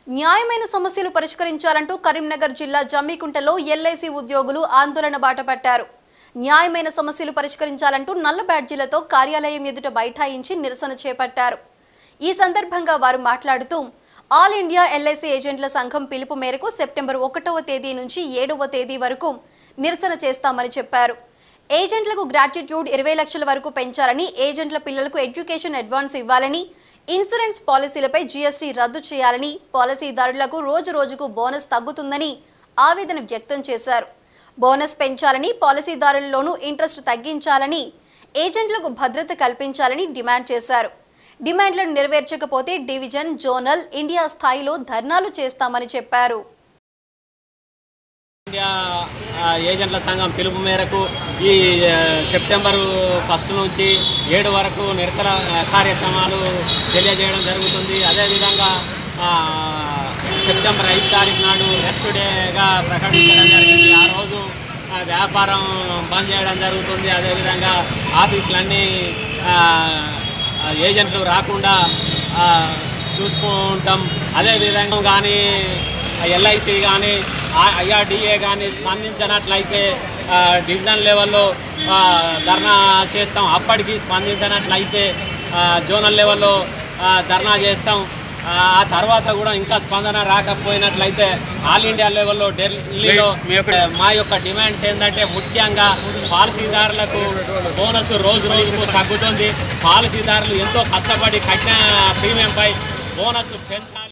న్యాయమైన సమస్యలు పరిష్కరించాలంటూ కరీంనగర్ జిల్లా జమ్మికుంటలో ఎల్ఐసి ఉద్యోగులు ఆందోళన బాటపట్టారు. న్యాయమైన సమస్యలు పరిష్కరించాలంటూ నల్ల బ్యాడ్జీలతో కార్యాలయం ఎదుట బైఠాయించి నిరసన చేపట్టారు. ఈ సందర్భంగా వారు మాట్లాడుతూ ఆల్ ఇండియా ఎల్ఐసి ఏజెంట్ల సంఘం పిలుపు మేరకు సెప్టెంబర్ 1వ తేదీ నుంచి 7వ తేదీ వరకు నిరసన చేస్తామని చెప్పారు. ఏజెంట్లకు గ్రాట్యుట్యూడ్ 20 లక్షల వరకు పెంచాలని, ఏజెంట్ల పిల్లలకు ఎడ్యుకేషన్ అడ్వాన్స్ ఇవ్వాలని, ఇన్సూరెన్స్ పాలసీలపై జీఎస్టీ రద్దు చేయాలని, పాలసీదారులకు రోజు రోజుకు బోనస్ తగ్గుతుందని ఆవేదన వ్యక్తం చేశారు. బోనస్ పెంచాలని, పాలసీదారులలోనూ ఇంట్రెస్ట్ తగ్గించాలని, ఏజెంట్లకు భద్రత కల్పించాలని డిమాండ్ చేశారు. డిమాండ్లను నెరవేర్చకపోతే డివిజన్, జోనల్, ఇండియా స్థాయిలో ధర్నాలు చేస్తామని చెప్పారు. ఇండియా ఏజెంట్ల సంఘం పిలుపు మేరకు ఈ సెప్టెంబర్ 1 నుంచి 7 వరకు నిరసన కార్యక్రమాలు తెలియజేయడం జరుగుతుంది. అదేవిధంగా సెప్టెంబర్ 5 తారీఖు నాడు రెస్ట్ డేగా ప్రకటించడం జరిగింది. ఆ రోజు వ్యాపారం బంద్ చేయడం జరుగుతుంది. అదేవిధంగా ఆఫీసులన్నీ ఏజెంట్లు రాకుండా చూసుకుంటాం. అదేవిధంగా కానీ ఎల్ఐసి కానీ ఐఆర్డిఏ కానీ స్పందించినట్లయితే డివిజన్ లెవెల్లో ధర్నా చేస్తాం. అప్పటికి స్పందించినట్లయితే జోనల్ లెవెల్లో ధర్నా చేస్తాం. ఆ తర్వాత కూడా ఇంకా స్పందన రాకపోయినట్లయితే ఆల్ ఇండియా లెవెల్లో ఢిల్లీలో మా యొక్క డిమాండ్స్ ఏంటంటే ముఖ్యంగా పాలసీదారులకు బోనస్ రోజు రోజుకు తగ్గుతుంది. పాలసీదారులు ఎంతో కష్టపడి కట్టిన ప్రీమియంపై బోనస్ పెంచాలి.